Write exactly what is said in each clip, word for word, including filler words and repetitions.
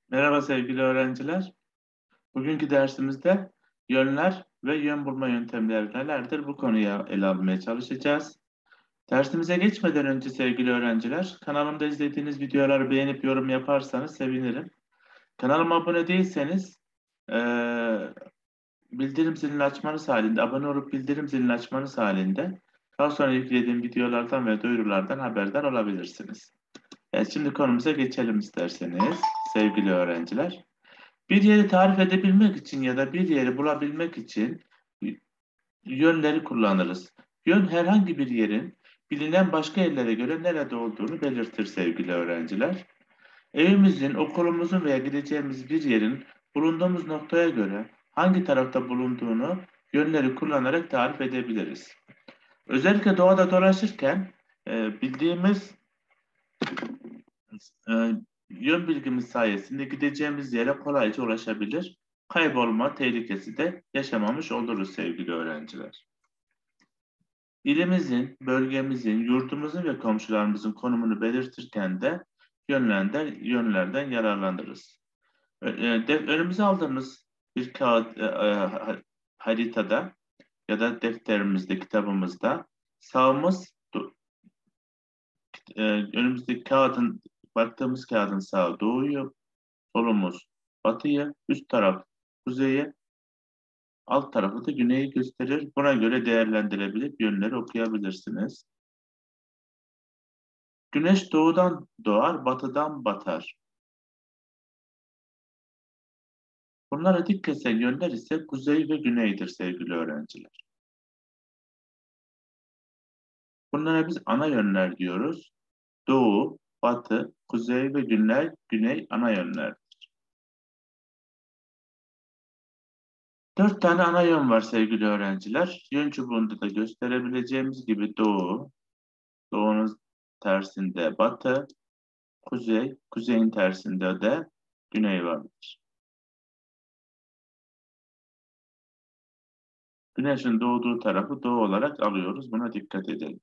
Merhaba sevgili öğrenciler. Bugünkü dersimizde yönler ve yön bulma yöntemleri nelerdir? Bu konuyu ele almaya çalışacağız. Dersimize geçmeden önce sevgili öğrenciler, kanalımda izlediğiniz videoları beğenip yorum yaparsanız sevinirim. Kanalıma abone değilseniz, eee, bildirim zilini açmanız halinde, abone olup bildirim zilini açmanız halinde daha sonra yüklediğim videolardan ve duyurulardan haberdar olabilirsiniz. Evet, şimdi konumuza geçelim isterseniz sevgili öğrenciler. Bir yeri tarif edebilmek için ya da bir yeri bulabilmek için yönleri kullanırız. Yön herhangi bir yerin bilinen başka yerlere göre nerede olduğunu belirtir sevgili öğrenciler. Evimizin, okulumuzun veya gideceğimiz bir yerin bulunduğumuz noktaya göre hangi tarafta bulunduğunu yönleri kullanarak tarif edebiliriz. Özellikle doğada dolaşırken e, bildiğimiz e, yön bilgimiz sayesinde gideceğimiz yere kolayca ulaşabilir, kaybolma tehlikesi de yaşamamış oluruz sevgili öğrenciler. İlimizin, bölgemizin, yurdumuzun ve komşularımızın konumunu belirtirken de yönlerden, yönlerden yararlanırız. Ö- e, de- Önümüze aldığımız bir kağıt e, e, haritada ya da defterimizde, kitabımızda sağımız, do- e, önümüzdeki kağıdın, baktığımız kağıdın sağı doğuyu, solumuz batıyı, üst taraf kuzeyi, alt tarafı da güneyi gösterir. Buna göre değerlendirebilip yönleri okuyabilirsiniz. Güneş doğudan doğar, batıdan batar. Bunlara dik kesen yönler ise kuzey ve güneydir sevgili öğrenciler. Bunlara biz ana yönler diyoruz. Doğu, batı, kuzey ve güney, güney ana yönler. Dört tane ana yön var sevgili öğrenciler. Yön çubuğunda da gösterebileceğimiz gibi doğu, doğunun tersinde batı, kuzey, kuzeyin tersinde de güney vardır. Güneşin doğduğu tarafı doğu olarak alıyoruz. Buna dikkat edelim.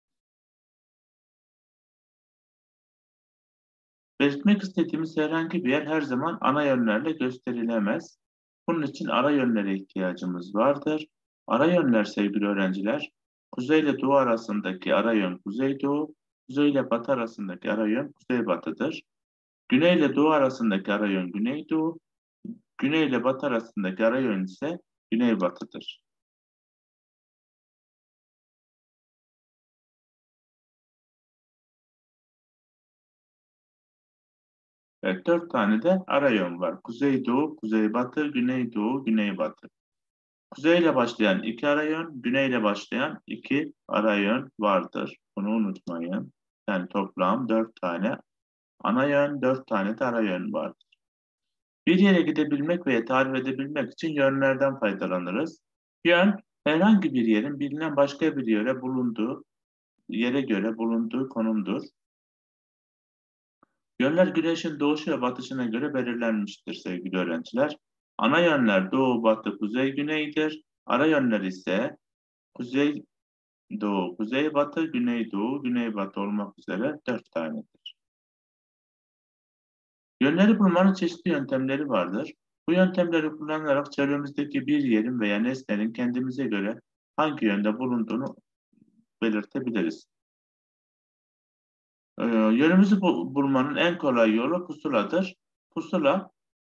Belirtmek istediğimiz herhangi bir yer her zaman ana yönlerle gösterilemez. Bunun için ara yönlere ihtiyacımız vardır. Ara yönler sevgili öğrenciler, kuzey ile doğu arasındaki ara yön kuzeydoğu, kuzey ile batı arasındaki ara yön kuzeybatıdır. Güney ile doğu arasındaki ara yön güneydoğu, güney ile batı arasındaki ara yön ise güneybatıdır. Evet, dört tane de ara yön var. Kuzeydoğu, kuzeybatı, güneydoğu, güneybatı. Kuzeyle başlayan iki ara yön, güneyle başlayan iki ara yön vardır. Bunu unutmayın. Yani toplam dört tane ana yön, dört tane de ara yön vardır. Bir yere gidebilmek veya tarif edebilmek için yönlerden faydalanırız. Yön, herhangi bir yerin bilinen başka bir yere bulunduğu, yere göre bulunduğu konumdur. Yönler güneşin doğuşu ve batışına göre belirlenmiştir sevgili öğrenciler. Ana yönler doğu, batı, kuzey, güneydir. Ara yönler ise kuzey, doğu, kuzeybatı, güneydoğu, güneybatı olmak üzere dört tanedir. Yönleri bulmanın çeşitli yöntemleri vardır. Bu yöntemleri kullanarak çevremizdeki bir yerin veya nesnenin kendimize göre hangi yönde bulunduğunu belirtebiliriz. Ee, yönümüzü bu- bulmanın en kolay yolu pusuladır. Pusula,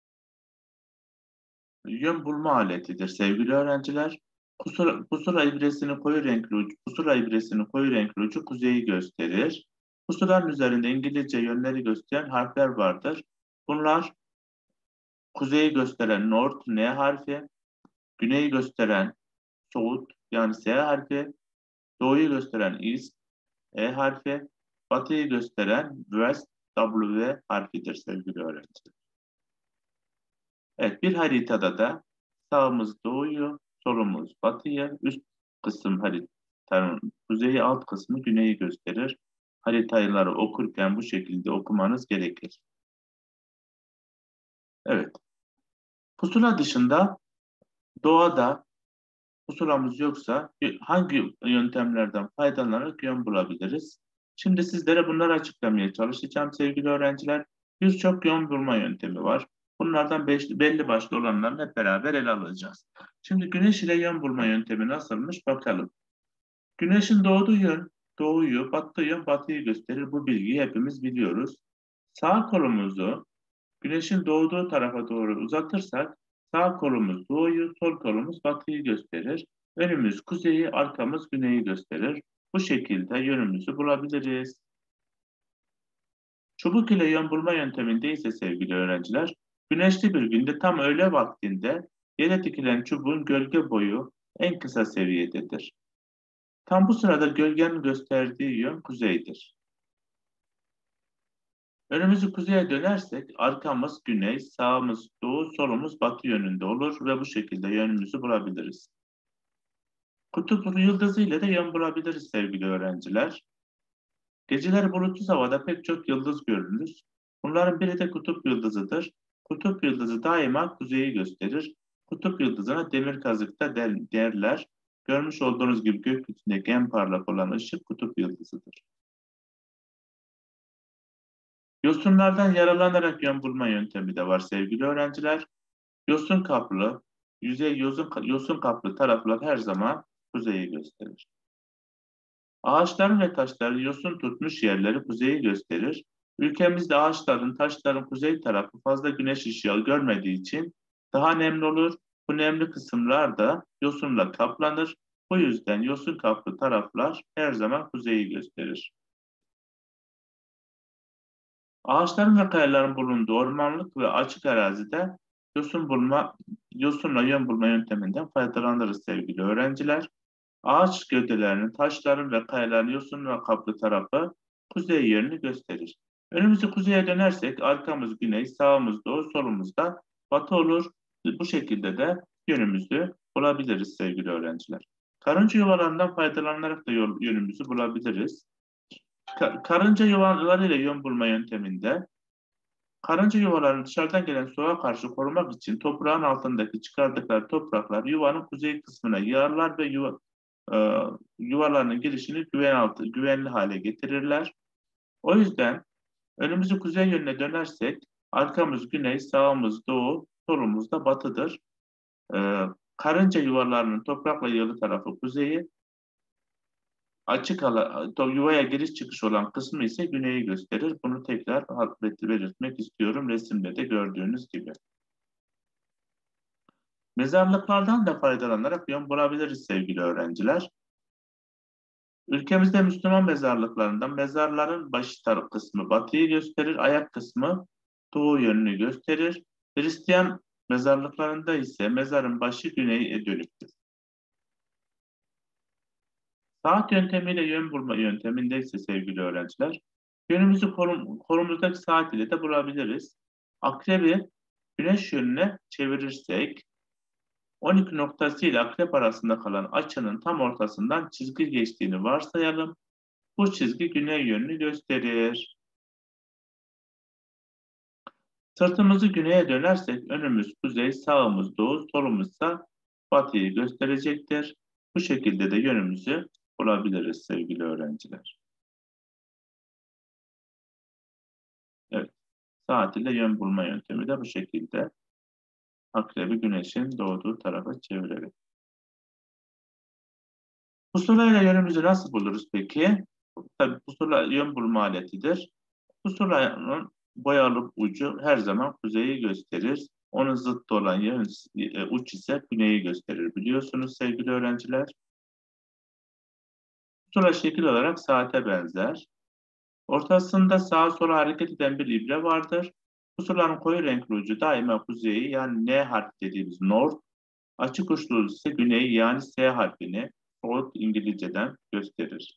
yön bulma aletidir sevgili öğrenciler. Pusula, pusula ibresini koyu renkli ucu, pusula ibresini koyu renkli ucu kuzeyi gösterir. Pusulanın üzerinde İngilizce yönleri gösteren harfler vardır. Bunlar kuzeyi gösteren North N harfi, güneyi gösteren South yani S harfi, doğuyu gösteren East E harfi, batıyı gösteren West W harfidir sevgili öğrenciler. Evet, bir haritada da sağımız doğuyu, solumuz batıyı, üst kısım haritanın kuzeyi, alt kısmı güneyi gösterir. Haritaları okurken bu şekilde okumanız gerekir. Evet, pusula dışında doğada pusulamız yoksa hangi yöntemlerden faydalanarak yön bulabiliriz? Şimdi sizlere bunları açıklamaya çalışacağım sevgili öğrenciler. Birçok yön bulma yöntemi var. Bunlardan beş, belli başlı olanlarını hep beraber ele alacağız. Şimdi güneş ile yön bulma yöntemi nasılmış bakalım. Güneşin doğduğu yön doğuyu, battığı yön batıyı gösterir. Bu bilgiyi hepimiz biliyoruz. Sağ kolumuzu güneşin doğduğu tarafa doğru uzatırsak sağ kolumuz doğuyu, sol kolumuz batıyı gösterir. Önümüz kuzeyi, arkamız güneyi gösterir. Bu şekilde yönümüzü bulabiliriz. Çubuk ile yön bulma yönteminde ise sevgili öğrenciler, güneşli bir günde tam öğle vaktinde yere dikilen çubuğun gölge boyu en kısa seviyededir. Tam bu sırada gölgenin gösterdiği yön kuzeydir. Önümüzü kuzeye dönersek arkamız güney, sağımız doğu, solumuz batı yönünde olur ve bu şekilde yönümüzü bulabiliriz. Kutup yıldızı ile de yön bulabiliriz sevgili öğrenciler. Geceleri bulutsuz havada pek çok yıldız görülür. Bunların biri de kutup yıldızıdır. Kutup yıldızı daima kuzeyi gösterir. Kutup yıldızına demir kazıkta derler. Görmüş olduğunuz gibi gökyüzündeki en parlak olan ışık kutup yıldızıdır. Yosunlardan yaralanarak yön bulma yöntemi de var sevgili öğrenciler. Yosun kaplı, yüzey yosun, yosun kaplı taraflar her zaman kuzeyi gösterir. Ağaçların ve taşların yosun tutmuş yerleri kuzeyi gösterir. Ülkemizde ağaçların, taşların kuzey tarafı fazla güneş ışığı görmediği için daha nemli olur. Bu nemli kısımlar da yosunla kaplanır. Bu yüzden yosun kaplı taraflar her zaman kuzeyi gösterir. Ağaçların ve kayaların bulunduğu ormanlık ve açık arazide yosun bulma, yosunla yön bulma yönteminden faydalanırız sevgili öğrenciler. Ağaç gövdelerinin, taşların ve kayaların yosunla kaplı tarafı kuzey yönünü gösterir. Önümüzü kuzeye dönersek arkamız güney, sağımız doğu, solumuz da batı olur. Bu şekilde de yönümüzü bulabiliriz sevgili öğrenciler. Karınca yuvalarından faydalanarak da yol, yönümüzü bulabiliriz. Ka karınca yuvalarıyla yön bulma yönteminde karınca yuvalarını dışarıdan gelen soğuğa karşı korumak için toprağın altındaki çıkardıkları topraklar yuvanın kuzey kısmına yığarlar ve yuva, e, yuvalarının girişini güven altı, güvenli hale getirirler. O yüzden önümüzü kuzey yönüne dönersek arkamız güney, sağımız doğu, solumuz da batıdır. E, karınca yuvalarının toprakla yığılı tarafı kuzeyi, açık alan, yuvaya giriş çıkış olan kısmı ise güneyi gösterir. Bunu tekrar belirtmek istiyorum resimde de gördüğünüz gibi. Mezarlıklardan da faydalanarak yön bulabiliriz sevgili öğrenciler. Ülkemizde Müslüman mezarlıklarından mezarların başı taraf kısmı batıyı gösterir, ayak kısmı doğu yönünü gösterir. Hristiyan mezarlıklarında ise mezarın başı güneye dönüktür. Saat yöntemiyle yön bulma yönteminde ise sevgili öğrenciler, yönümüzü kolum, kolumuzdaki saat ile de bulabiliriz. Akrebi güneş yönüne çevirirsek, on iki noktası ile akrep arasında kalan açının tam ortasından çizgi geçtiğini varsayalım. Bu çizgi güney yönünü gösterir. Sırtımızı güneye dönersek önümüz kuzey, sağımız doğu, solumuzsa batıyı gösterecektir. Bu şekilde de yönümüzü bulabiliriz sevgili öğrenciler. Evet, saat ile yön bulma yöntemi de bu şekilde. Akrebi güneşin doğduğu tarafa çevirerek. Pusula ile yönümüzü nasıl buluruz peki? Tabii pusula yön bulma aletidir. Pusulanın boyalı ucu her zaman kuzeyi gösterir. Onun zıttı olan yön, e, uç ise güneyi gösterir. Biliyorsunuz sevgili öğrenciler. Pusula şekil olarak saate benzer. Ortasında sağa sola hareket eden bir ibre vardır. Pusulanın koyu renkli ucu daima kuzeyi yani N harfi dediğimiz north, açık uçlu ise güneyi yani S harfini south İngilizceden gösterir.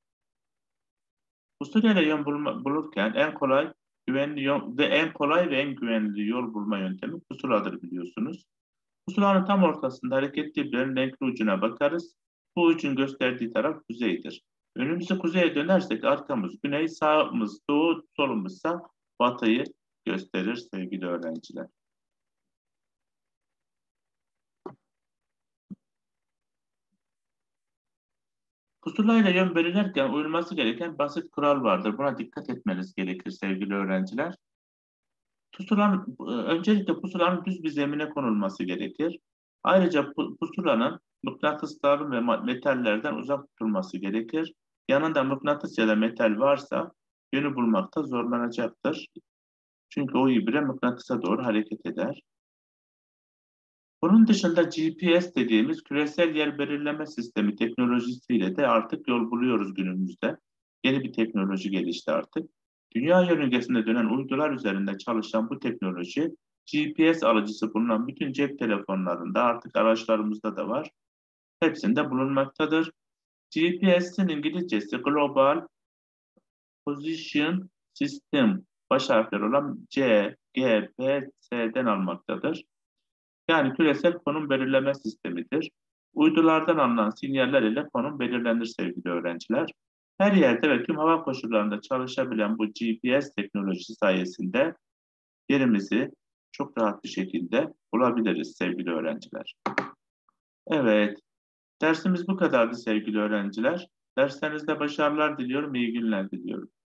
Pusula ile yön bulma, bulurken en kolay güvenli yol ve en kolay ve en güvenli yol bulma yöntemi pusuladır biliyorsunuz. Pusulanın tam ortasında hareketli ibrenin renkli ucuna bakarız. Bu ucun gösterdiği taraf kuzeydir. Önümüzü kuzeye dönersek arkamız güney, sağımız doğu, solumuzsa batıyı gösterir sevgili öğrenciler. Pusulayla yön belirlerken uyulması gereken basit kural vardır. Buna dikkat etmeniz gerekir sevgili öğrenciler. Pusulanın, öncelikle pusulanın düz bir zemine konulması gerekir. Ayrıca pu- pusulanın mıknatısların ve ma- metallerden uzak tutulması gerekir. Yanında mıknatıs ya da metal varsa yönü bulmakta zorlanacaktır. Çünkü o ibre mıknatısa doğru hareket eder. Bunun dışında G P S dediğimiz küresel yer belirleme sistemi teknolojisiyle de artık yol buluyoruz günümüzde. Yeni bir teknoloji gelişti artık. Dünya yörüngesinde dönen uydular üzerinde çalışan bu teknoloji, G P S alıcısı bulunan bütün cep telefonlarında, artık araçlarımızda da var. Hepsinde bulunmaktadır. G P S'in İngilizcesi Global Position System, baş harfleri olan C, G, P, S'den almaktadır. Yani küresel konum belirleme sistemidir. Uydulardan alınan sinyaller ile konum belirlenir sevgili öğrenciler. Her yerde ve tüm hava koşullarında çalışabilen bu G P S teknolojisi sayesinde yerimizi çok rahat bir şekilde bulabiliriz sevgili öğrenciler. Evet, dersimiz bu kadardı sevgili öğrenciler. Derslerinizde başarılar diliyorum, iyi günler diliyorum.